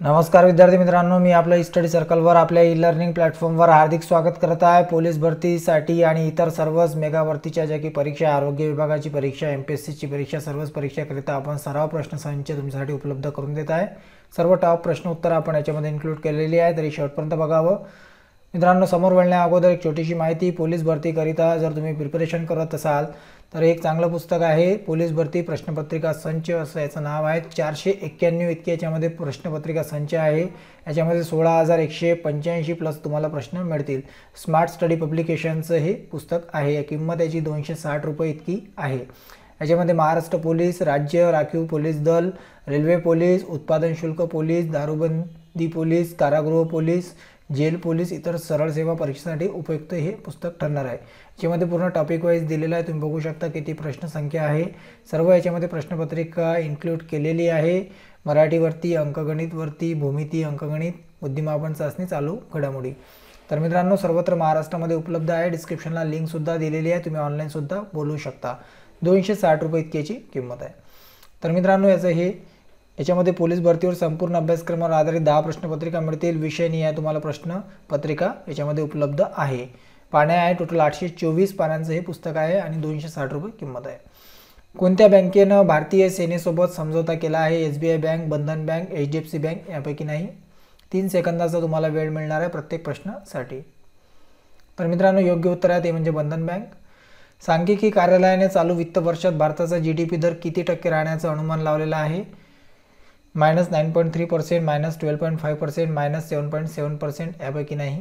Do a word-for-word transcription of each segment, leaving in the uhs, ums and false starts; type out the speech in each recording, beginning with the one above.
नमस्कार विद्यार्थी मित्रांनो, मी आपल्या स्टडी सर्कलवर आपल्या ई लर्निंग प्लॅटफॉर्मवर हार्दिक स्वागत करत आहे। पोलीस भरतीसाठी आणि इतर सर्वच मेगा भरतीच्या ज्या की परीक्षा, आरोग्य विभागाची परीक्षा, एम पी एस सीची परीक्षा, सर्वच परीक्षाकरिता आपण सराव प्रश्नसंच तुमच्यासाठी उपलब्ध करून देत आहे। सर्व टॉप प्रश्न उत्तर आपण याच्यामध्ये इन्क्लूड केलेली आहे, तरी शेवटपर्यंत बघावं। मित्रांनो, समोर वळण्या अगोदर एक छोटीशी माहिती। पोलीस भरतीकरिता जर तुम्ही प्रिपरेशन करत असाल तर एक चांगलं पुस्तक आहे, पोलीस भरती प्रश्नपत्रिका संच असं याचं नाव आहे। चारशे एक्क्याण्णव इतके याच्यामध्ये प्रश्नपत्रिका संच आहे। याच्यामध्ये सोळा हजार एकशे पंच्याऐंशी प्लस तुम्हाला प्रश्न मिळतील। स्मार्ट स्टडी पब्लिकेशनचं हे पुस्तक आहे। किंमत याची दोनशे साठ रुपये इतकी आहे। याच्यामध्ये महाराष्ट्र पोलीस, राज्य राखीव पोलीस दल, रेल्वे पोलीस, उत्पादन शुल्क पोलीस, दारूबंदी पोलीस, कारागृह पोलीस, जेल पोलीस, इतर सरळ सेवा परीक्षेसाठी उपयुक्त हे पुस्तक ठरणार आहे। याच्यामध्ये पूर्ण टॉपिक वाईज दिलेला आहे, तुम्ही बघू शकता किती प्रश्न संख्या आहे। सर्व याच्यामध्ये प्रश्नपत्रिका इन्क्लूड केलेली आहे। मराठीवरती, अंकगणितवरती, भूमिती, अंकगणित, बुद्धिमापन चाचणी, चालू घडामोडी। तर मित्रांनो, सर्वत्र महाराष्ट्रामध्ये उपलब्ध आहे। डिस्क्रिप्शनला लिंक सुद्धा दिलेली आहे, तुम्ही ऑनलाईन सुद्धा बोलू शकता। दोनशे साठ रुपये इतकीची किंमत आहे। तर मित्रांनो, याचं हे याच्यामध्ये पोलीस भरतीवर संपूर्ण अभ्यासक्रमावर आधारित दहा प्रश्नपत्रिका मिळतील। विषयनिहाय तुम्हाला प्रश्नपत्रिका याच्यामध्ये उपलब्ध आहे। पाने आहे टोटल आठशे चोवीस पानांचं हे पुस्तक आहे आणि दोनशे साठ रुपये किंमत आहे। कोणत्या बँकेनं भारतीय सेनेसोबत समझोता केला आहे? S B I bank, Bandhan bank, H D F C bank, यापैकी नाही। तीन सेकंदाचा तुम्हाला वेळ मिळणार आहे प्रत्येक प्रश्नासाठी। तर मित्रांनो, योग्य उत्तर आहे ते म्हणजे बंधन बँक। सांख्यिकी कार्यालयाने चालू वित्त वर्षात भारताचा जी डी पी दर किती टक्के राहण्याचं अनुमान लावलेलं आहे? Minus nine point three percent, minus twelve point five percent, minus seven point seven percent, यापैकी नाही।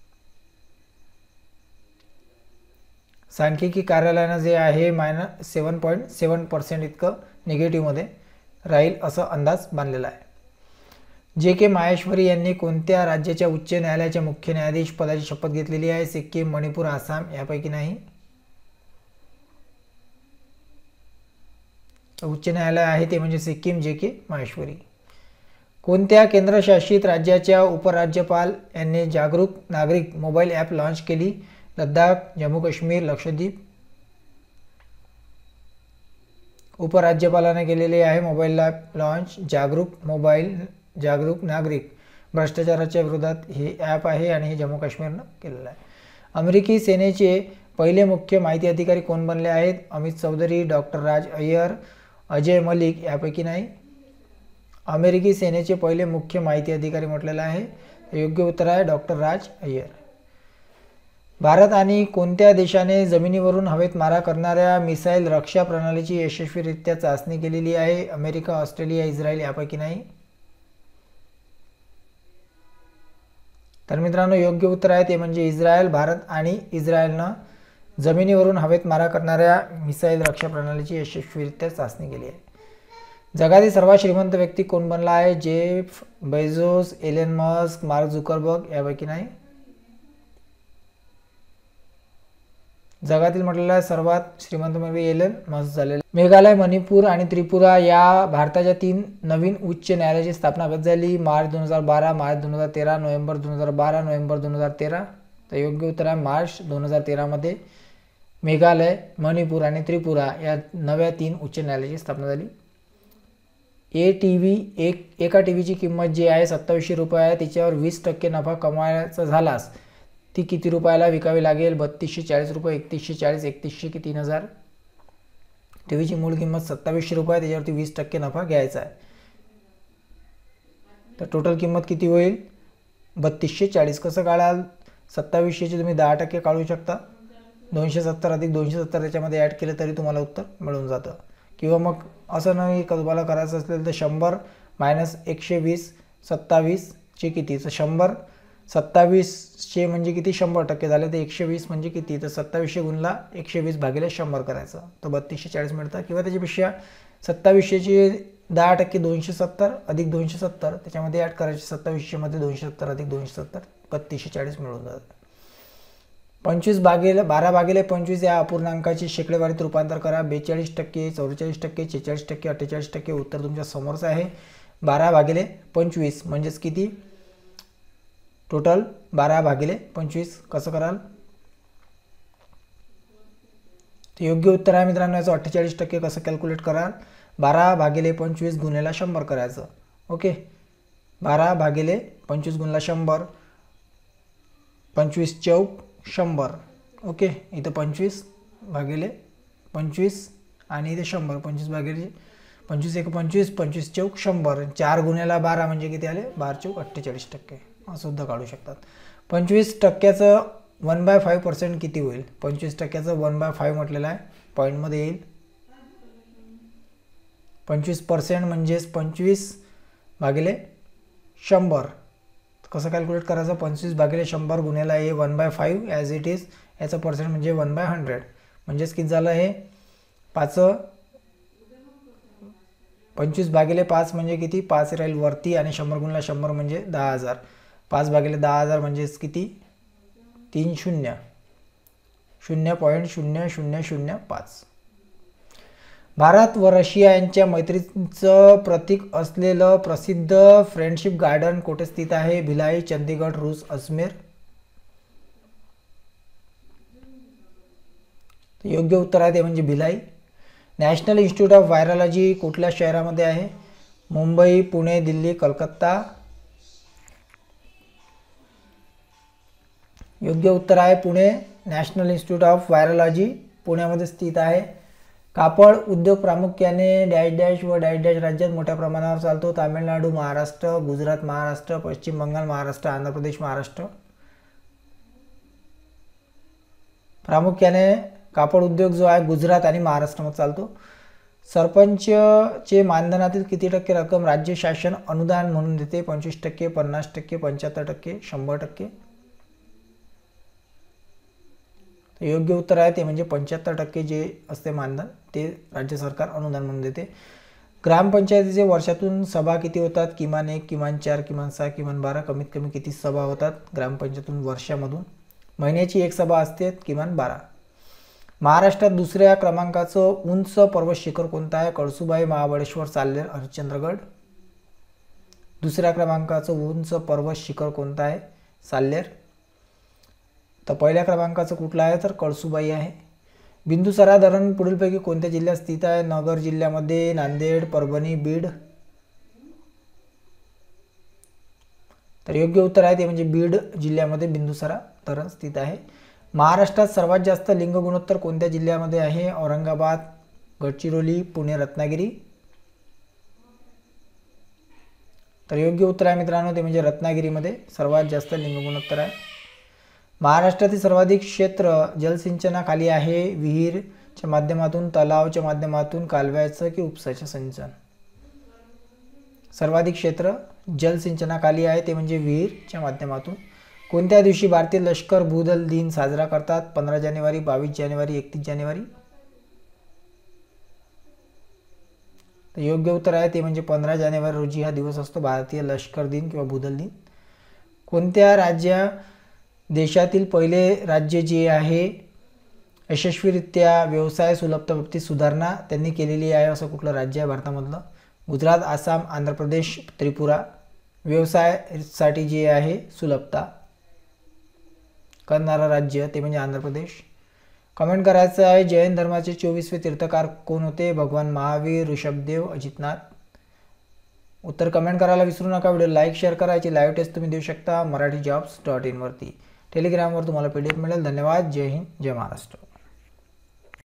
सांख्यिकी कार्यालयानं जे आहे minus seven point seven percent इतकं निगेटिव्हमध्ये राहील असं अंदाज बांधलेला आहे। जे के माहेश्वरी यांनी कोणत्या राज्याच्या उच्च न्यायालयाच्या मुख्य न्यायाधीश पदाची शपथ घेतलेली आहे? सिक्कीम, मणिपूर, आसाम, यापैकी नाही। उच्च न्यायालय आहे ते म्हणजे सिक्कीम, जे के माहेश्वरी। कोणत्या केंद्रशासित राज्याच्या उपराज्यपाल यांनी जागरूक नागरिक मोबाईल ॲप लॉन्च केली? लडाख, जम्मू काश्मीर, लक्षद्वीप। उपराज्यपालाने केलेले आहे मोबाईल ॲप लॉन्च। जागरूक मोबाईल जागरूक नागरिक भ्रष्टाचाराच्या विरोधात हे ॲप आहे आणि हे जम्मू काश्मीरनं केलेलं आहे। अमेरिकी सेनेचे पहिले मुख्य माहिती अधिकारी कोण बनले आहेत? अमित चौधरी, डॉक्टर राज अय्यर, अजय मलिक, यापैकी नाही। अमेरिकी सेनेचे पहिले मुख्य माहिती अधिकारी म्हटलेलं आहे, योग्य उत्तर आहे डॉक्टर राज अय्यर। भारत आणि कोणत्या देशाने जमिनीवरून हवेत मारा करणाऱ्या मिसाईल रक्षा प्रणालीची यशस्वीरित्या चाचणी केलेली आहे? अमेरिका, ऑस्ट्रेलिया, इस्रायल, यापैकी नाही। तर मित्रांनो, योग्य उत्तर आहे ते म्हणजे इस्रायल। भारत आणि इस्रायलनं जमिनीवरून हवेत मारा करणाऱ्या मिसाईल रक्षा प्रणालीची यशस्वीरित्या चाचणी केली आहे। जगातील सर्वात श्रीमंत व्यक्ती कोण बनला आहे? Jeff Bezos, Elon Musk, Mark Zuckerberg, यापैकी नाही। जगातील म्हटलेला सर्वात श्रीमंत व्यक्ती एलन मस्क झालेला। मेघालय, मणिपूर आणि त्रिपुरा या भारताच्या तीन नवीन उच्च न्यायालयाची स्थापना कधी झाली? मार्च दोन हजार बारा, मार्च दोन हजार तेरा, नोव्हेंबर दोन हजार बारा, नोव्हेंबर दोन हजार तेरा। तर योग्य उत्तर आहे मार्च दोन हजार तेरा मध्ये मेघालय, मणिपूर आणि त्रिपुरा या नव्या तीन उच्च न्यायालयाची स्थापना झाली। ए टी व्ही एक एका टी व्हीची किंमत जी आहे सत्तावीसशे रुपये आहे, तिच्यावर वीस टक्के नफा कमवायचा झालास ती किती रुपयाला विकावी लागेल? बत्तीसशे चाळीस रुपये, एकतीसशे चाळीस, एकतीसशे की तीन हजार। टी व्हीची मूळ किंमत सत्तावीसशे रुपये, त्याच्यावरती वीस टक्के नफा घ्यायचा आहे, तर टोटल किंमत किती होईल? बत्तीसशे चाळीस। कसं काढाल? सत्तावीसशेचे तुम्ही दहा टक्के काढू शकता, दोनशे सत्तर अधिक दोनशे सत्तर त्याच्यामध्ये ॲड केलं तरी तुम्हाला उत्तर मिळून जातं। किंवा मग असं नाही का तुम्हाला करायचं असेल तर शंभर मायनस एकशे वीस, सत्तावीसचे किती? तर शंभर सत्तावीसशे म्हणजे किती? शंभर टक्के झाले, तर एकशे वीस म्हणजे किती? तर सत्तावीसशे गुणला एकशे वीस भागिले शंभर करायचं, तर बत्तीसशे चाळीस मिळतं। किंवा त्याच्यापेक्षा सत्तावीसशेची दहा टक्के दोनशे सत्तर अधिक दोनशे सत्तर त्याच्यामध्ये ॲड करायचे, सत्तावीसशेमध्ये दोनशे सत्तर अधिक दोनशे सत्तर, बत्तीसशे चाळीस मिळून जातं। पंचवीस भागिले बारा भागिले पंचवीस या अपूर्णांकाची शेकडेवारीत रूपांतर करा। बेचाळीस टक्के, चौवेचाळीस टक्के, छेचाळीस टक्के, अठ्ठेचाळीस टक्के। उत्तर तुमच्या समोरच आहे। बारा भागिले पंचवीस म्हणजेच किती? टोटल बारा भागिले पंचवीस। कसं कराल? तर योग्य उत्तर आहे मित्रांनो याचं अठ्ठेचाळीस टक्के। कसं कॅल्क्युलेट कराल? बारा भागिले पंचवीस गुणिले शंभर करायचं। ओके, बारा भागिले पंचवीस गुणला शंभर, पंचवीस चौक शंभर. ओके, इथं पंचवीस भागिले पंचवीस आणि इथे शंभर. पंचवीस भागिले पंचवीस एक पंचवीस, पंचवीस चौक शंभर. चार गुन्ह्याला बारा म्हणजे किती आले? बारा चौक अठ्ठेचाळीस टक्के असं सुद्धा काढू शकतात. पंचवीस टक्क्याचं वन बाय फाईव्ह पर्सेंट किती होईल? पंचवीस टक्क्याचं वन बाय फाईव्ह म्हटलेलं आहे, पॉईंटमध्ये येईल. पंचवीस पर्सेंट म्हणजेच पंचवीस भागिले शंभर. कसं कॅल्क्युलेट करायचं? पंचवीस भागिले शंभर गुन्ह्याला हे one by five as it is, याचं पर्सेंट म्हणजे वन बाय हंड्रेड. म्हणजेच किती झालं हे? पाच, पंचवीस भागिले पाच म्हणजे किती? पाच राहील वरती आणि शंभर गुणला शंभर म्हणजे दहा हजार. पाच भागिले दहा हजार म्हणजेच किती? तीन शून्य शून्य पॉईंट शून्य शून्य शून्य पाच. भारत व रशिया यांच्या मैत्रीचं प्रतीक असलेलं प्रसिद्ध फ्रेंडशिप गार्डन कुठे स्थित आहे? भिलाई, चंदीगड, रूस, अजमेर. योग्य उत्तर आहे ते म्हणजे Bhilai. National institute of virology कुठल्या शहरामध्ये आहे? मुंबई, पुणे, दिल्ली, कलकत्ता. योग्य उत्तर आहे Pune. National institute of virology पुण्यामध्ये स्थित आहे. कापड उद्योग प्रामुख्याने डॅश डॅश व डॅश डॅश राज्यात मोठ्या प्रमाणावर चालतो? तामिळनाडू, महाराष्ट्र, गुजरात, महाराष्ट्र, पश्चिम बंगाल, महाराष्ट्र, आंध्र प्रदेश, महाराष्ट्र. प्रामुख्याने कापड उद्योग जो आहे गुजरात आणि महाराष्ट्रामध्ये चालतो. सरपंचचे मानधनातील किती टक्के रक्कम राज्य शासन अनुदान म्हणून देते? पंचवीस टक्के, पन्नास टक्के, पंच्याहत्तर टक्के, शंभर टक्के. योग्य उत्तर आहे ते म्हणजे पंच्याहत्तर टक्के जे असते मानधन ते राज्य सरकार अनुदान म्हणून देते. ग्रामपंचायतीचे वर्षातून सभा किती होतात? किमान एक, किमान चार, किमान सहा, किमान बारा. कमीत कमी किती सभा होतात ग्रामपंचायतीतून वर्षामधून? महिन्याची एक सभा असते, किमान बारा. महाराष्ट्रात दुसऱ्या क्रमांकाचं उंच पर्वत शिखर कोणतं आहे? कळसुबाई, महाबळेश्वर, साल्हेर, हरिश्चंद्रगड. दुसऱ्या क्रमांकाचं उंच पर्वत शिखर कोणतं आहे? साल्हेर. तर पहिल्या क्रमांकाचं कुठलं आहे? तर कळसुबाई आहे. बिंदुसरा धरण पुढीलपैकी कोणत्या जिल्ह्यात स्थित आहे? नगर जिल्ह्यामध्ये, नांदेड, परभणी, बीड. तर योग्य उत्तर आहे ते म्हणजे बीड जिल्ह्यामध्ये बिंदुसरा धरण स्थित आहे. महाराष्ट्रात सर्वात जास्त लिंग गुणोत्तर कोणत्या जिल्ह्यामध्ये आहे? औरंगाबाद, गडचिरोली, पुणे, रत्नागिरी. तर योग्य उत्तर आहे मित्रांनो ते म्हणजे रत्नागिरीमध्ये सर्वात जास्त लिंग गुणोत्तर आहे. महाराष्ट्रातील सर्वाधिक क्षेत्र जलसिंचनाखाली आहे? विहीरच्या माध्यमातून, तलावाच्या माध्यमातून, कालव्याचं की उपसाचं सिंचन. सर्वाधिक क्षेत्र जलसिंचनाखाली आहे ते म्हणजे विहीरच्या माध्यमातून. कोणत्या दिवशी भारतीय लष्कर भूदल दिन साजरा करतात? पंधरा जानेवारी, बावीस जानेवारी, एकतीस जानेवारी. तर योग्य उत्तर आहे ते म्हणजे पंधरा जानेवारी रोजी हा दिवस असतो भारतीय लष्कर दिन किंवा भूदल दिन. कोणत्या राज्या देशातील पहिले राज्य जे आहे यशस्वीरित्या व्यवसाय सुलभता बाबतीत सुधारणा त्यांनी केलेली आहे असं कुठलं राज्य आहे भारतामधलं? गुजरात, आसाम, आंध्र प्रदेश, त्रिपुरा. व्यवसायासाठी जे आहे सुलभता करणारा राज्य ते म्हणजे आंध्र प्रदेश. कमेंट करायचं आहे जैन धर्माचे चोवीसवे तीर्थकार कोण होते? भगवान महावीर, ऋषभदेव, अजितनाथ. उत्तर कमेंट करायला विसरू नका. व्हिडिओ लाईक शेअर करायची. लाईव्ह टेस्ट तुम्ही देऊ शकता मराठी जॉब्स डॉट इन वरती. टेलिग्रामवर तुम्हाला पी डी एफ मिळेल. धन्यवाद. जय हिंद, जय महाराष्ट्र.